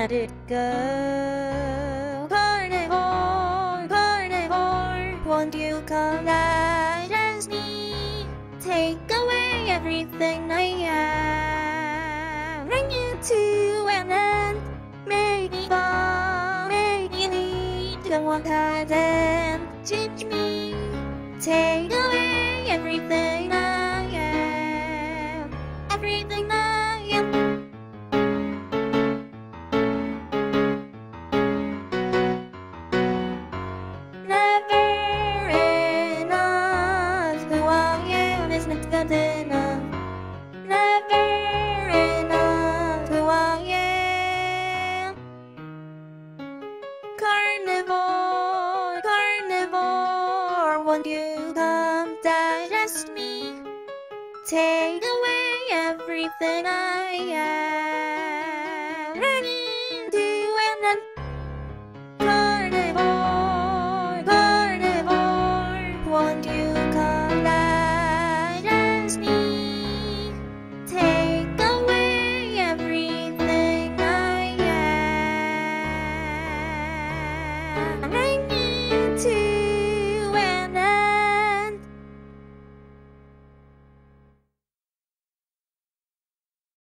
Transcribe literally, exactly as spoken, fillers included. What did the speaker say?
let it go. Carnivore, carnivore, won't you come digest me? Take away everything I am, bring you to an end. Make me fall, make me lead, go on and teach me. Take away everything I am, everything I am. Never enough, who I am is not good enough. Never enough, who I am. Carnivore, carnivore, won't you come digest me? Take away everything I am.